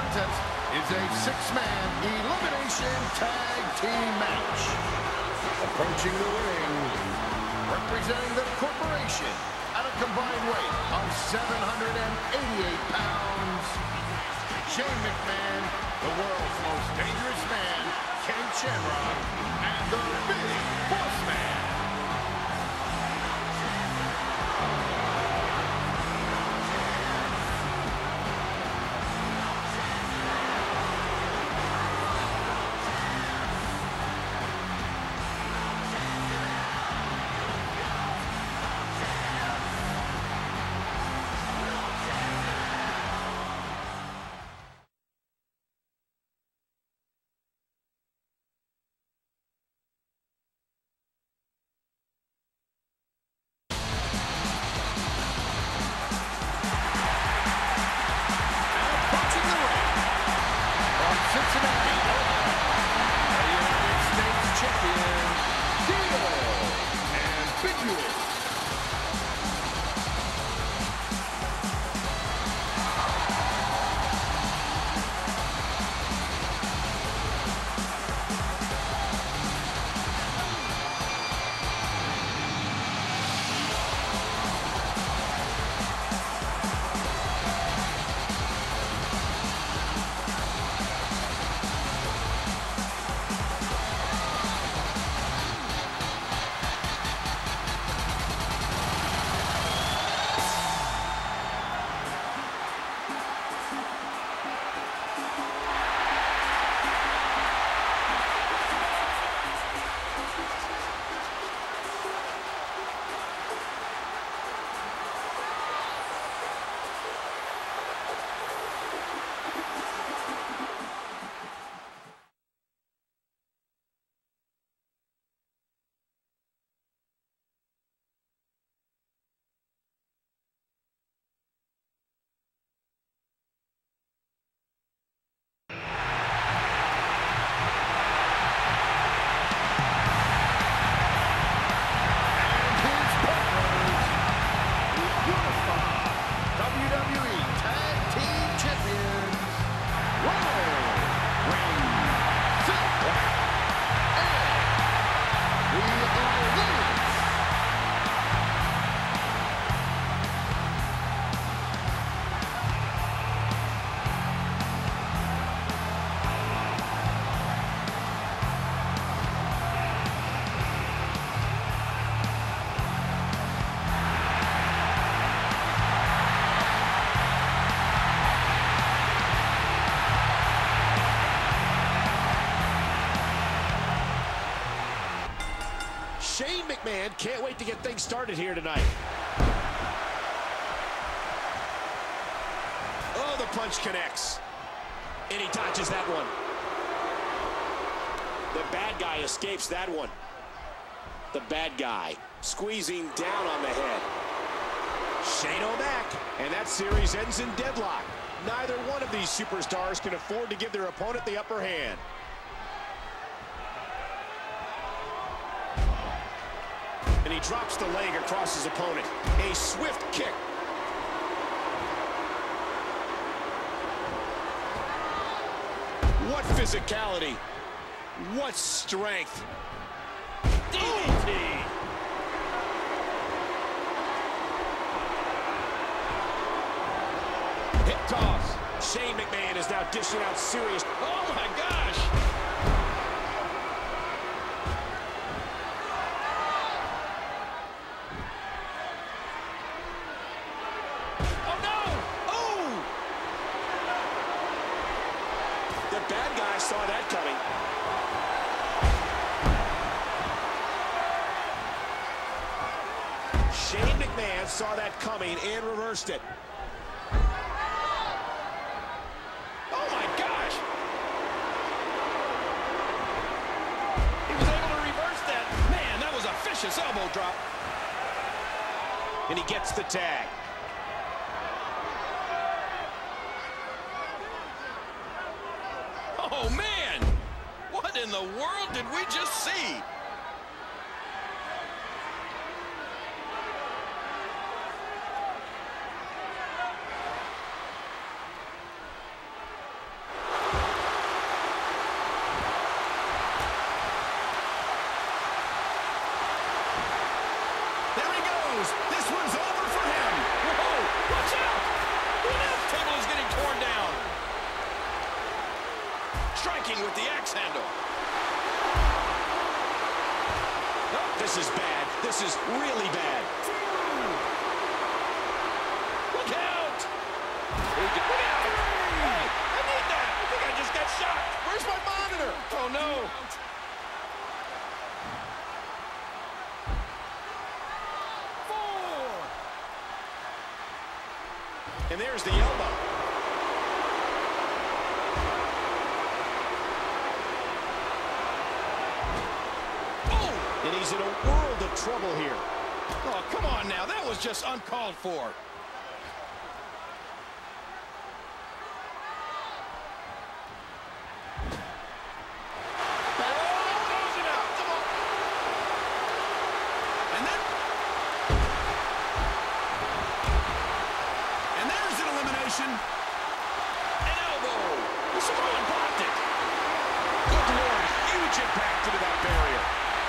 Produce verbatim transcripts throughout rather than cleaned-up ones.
contest is a six-man elimination tag team match. Approaching the ring, representing the corporation at a combined weight of seven hundred eighty-eight pounds, Shane McMahon, the world's most dangerous man, Ken Shamrock, and the Big Boss Man. Shane McMahon can't wait to get things started here tonight. Oh, the punch connects. And he dodges that one. The bad guy escapes that one. The bad guy squeezing down on the head. Shane O'Mac, and that series ends in deadlock. Neither one of these superstars can afford to give their opponent the upper hand. And he drops the leg across his opponent. A swift kick. What physicality. What strength. D D T. Hip toss. Shane McMahon is now dishing out serious. Oh my gosh. The bad guy saw that coming. Shane McMahon saw that coming and reversed it. Oh my gosh! He was able to reverse that. Man, that was a vicious elbow drop. And he gets the tag. Oh, man! What in the world did we just see? striking with the axe handle. Oh, this is bad. This is really bad. Look out! Look out! Hey, I need that! I think I just got shot. Where's my monitor? Oh, no. Four. And there's the elbow. Oh! And he's in a world of trouble here. Oh, come on now. That was just uncalled for. An elbow. The Samoan blocked it. Good Lord, huge impact into that barrier.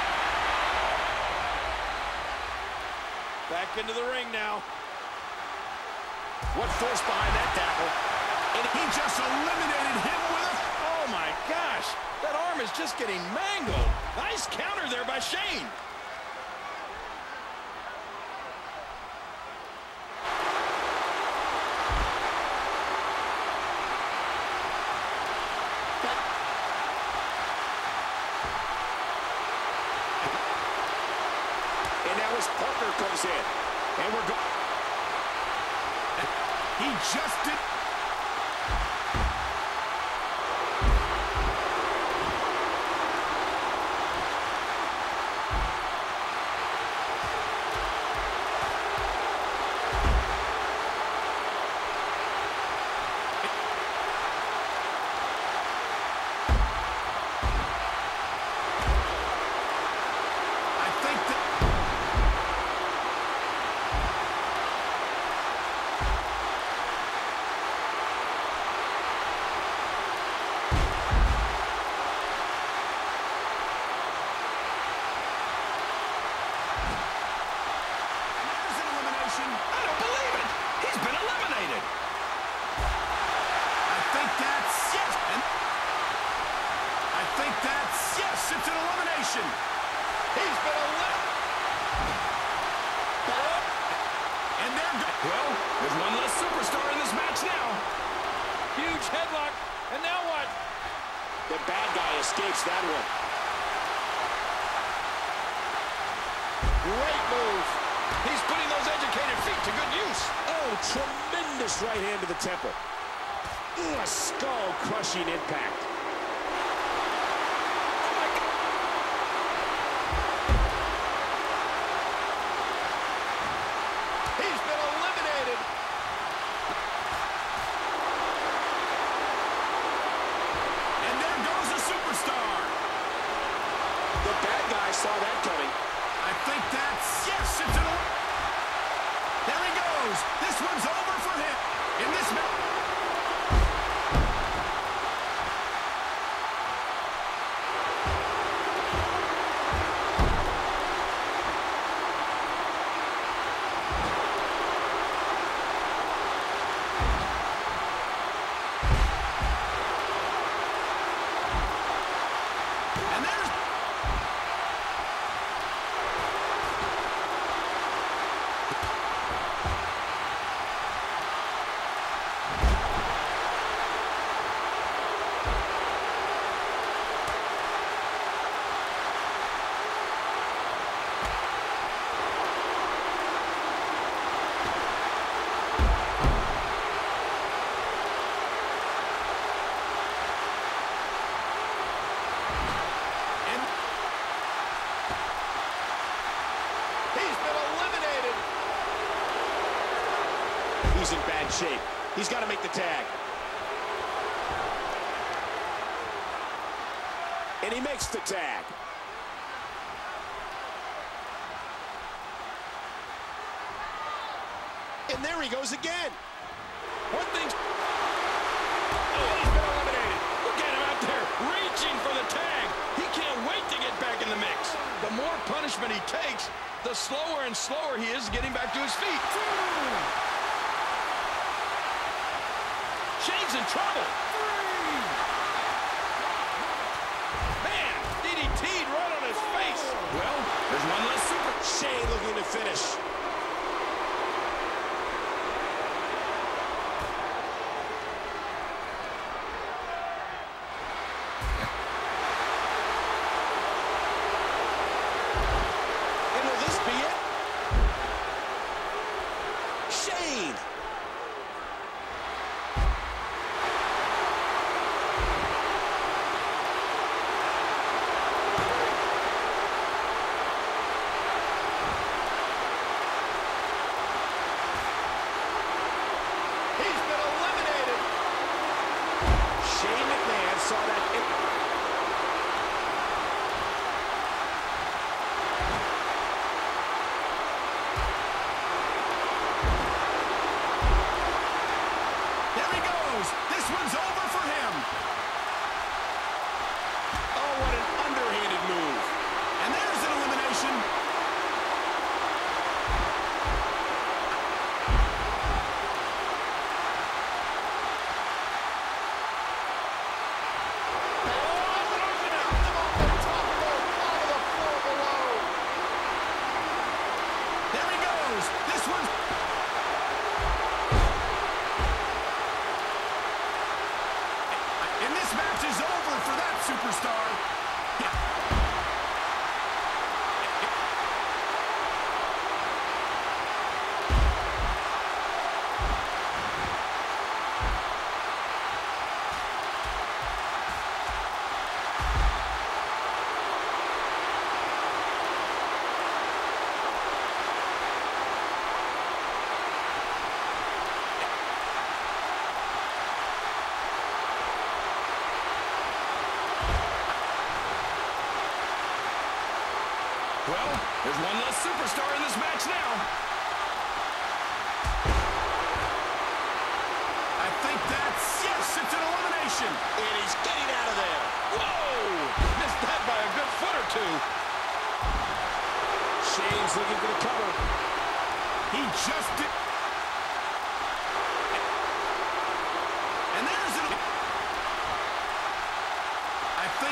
Back into the ring now. What force behind that tackle? And he just eliminated him with a... Oh, my gosh. That arm is just getting mangled. Nice counter there by Shane. Parker comes in, and we're going. He just did. He's been eliminated. And there go. Well, there's one less superstar in this match now. Huge headlock. And now what? The bad guy escapes that one. Great move. He's putting those educated feet to good use. Oh, tremendous right hand to the temple. Ooh, a skull-crushing impact. Saw that coming. I think that's, yes, it's an... There he goes. This one's over for him. In this match. He's in bad shape. He's got to make the tag. And he makes the tag. And there he goes again. One thing. Oh, he's been eliminated. Look at him out there reaching for the tag. He can't wait to get back in the mix. The more punishment he takes, the slower and slower he is getting back to his feet. Shane's in trouble. Well, there's one less super. Shane looking to finish. And will this be it? Shane. Saw that. There he goes. This one's over for him. Oh, what an underhanded move. And there's an elimination. This one's... And this match is over for that superstar. Well, there's one less superstar in this match now. I think that's, yes, it's an elimination. And he's getting out of there. Whoa! Missed that by a good foot or two. Shane's looking for the cover. He just did. And there's an... I think...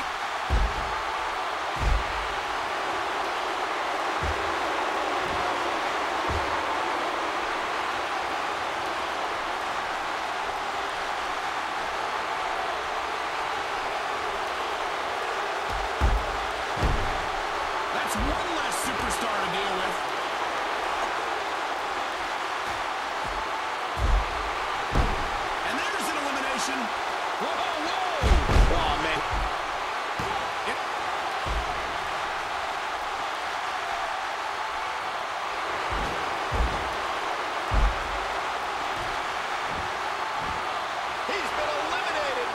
One less superstar to deal with. And there's an elimination. Whoa, whoa! Oh, man. It... He's been eliminated.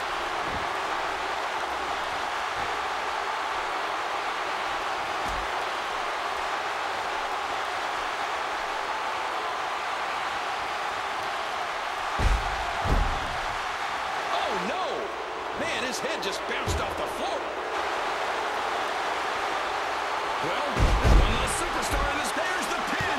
His head just bounced off the floor. Well, there's one less superstar in this. There's the pin.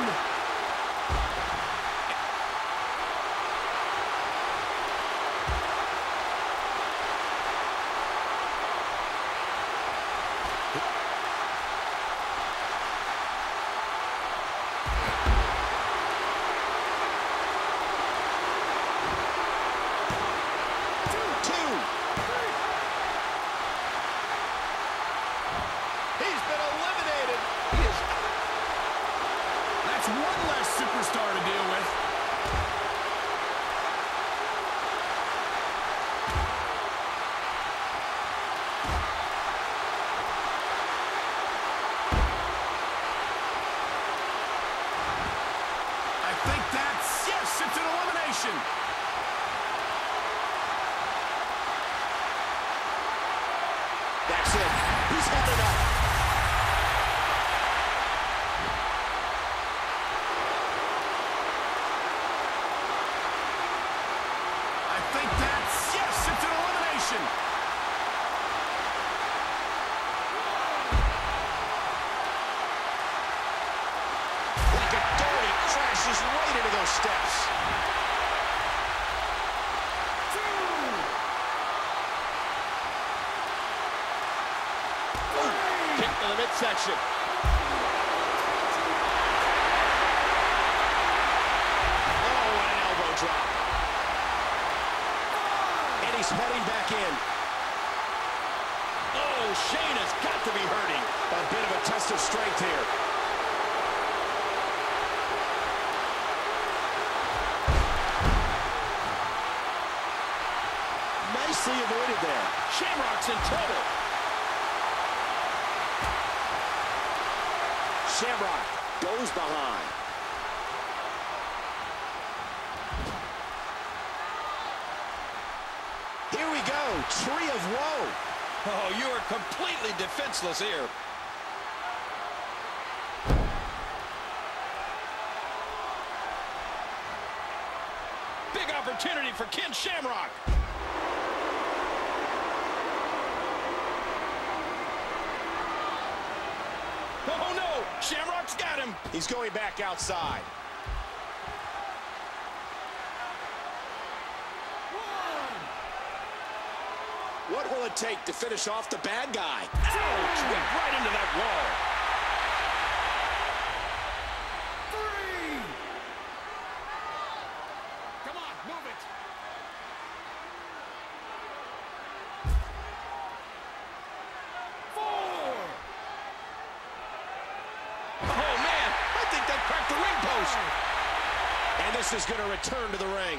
One less superstar to deal with. I think that's, yes, it's an elimination. That's it. He's had enough. Like a dart, he crashes right into those steps. Kick to the midsection. he's heading back in. Oh, Shane has got to be hurting. A bit of a test of strength here. Nicely avoided there. Shamrock's in trouble. Shamrock goes behind. Here we go. Tree of woe. Oh, you are completely defenseless here. Big opportunity for Ken Shamrock. Oh, no. Shamrock's got him. He's going back outside. What will it take to finish off the bad guy? Ouch! Went right into that wall. Three. Come on, move it. Four. Oh, man. I think that cracked the ring post. And this is going to return to the ring.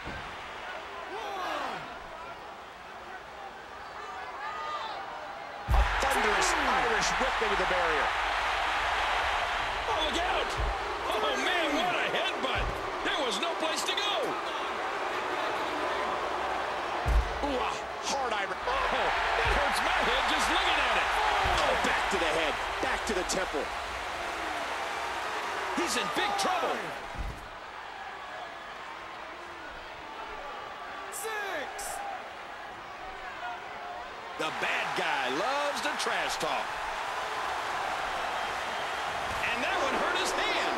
Thunderous Irish whip into the barrier. Oh, look out. Oh, man, what a headbutt. There was no place to go. Ooh, a hard Irish. Oh, that hurts my head just looking at it. Oh, back to the head, back to the temple. He's in big trouble. Six. The bad guy loves to trash talk. And that one hurt his hand.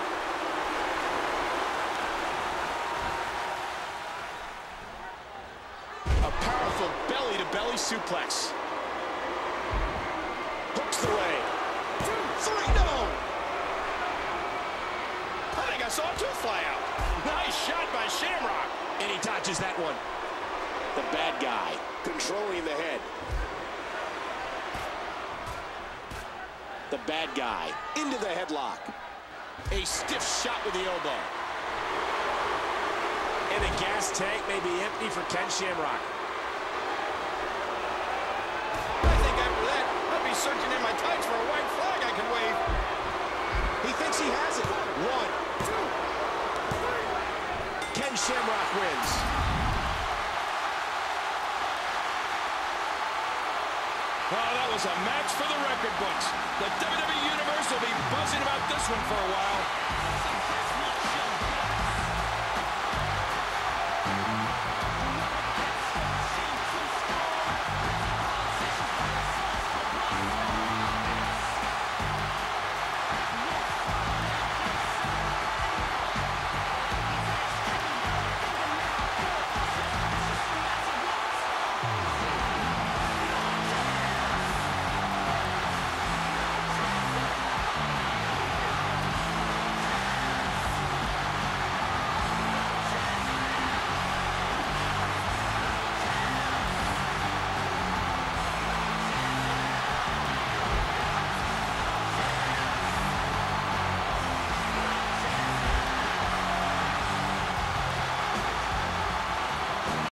A powerful belly-to-belly suplex. Hooks the leg. Two, three, no! I think I saw a tooth fly out. Nice shot by Shamrock. And he dodges that one. The bad guy controlling the head. The bad guy into the headlock. A stiff shot with the elbow. And the gas tank may be empty for Ken Shamrock. I think after that, I'd be searching in my tights for a white flag I can wave. He thinks he has it. One, two, three. Ken Shamrock wins. Well, that was a match for the record books. The W W E Universe will be buzzing about this one for a while.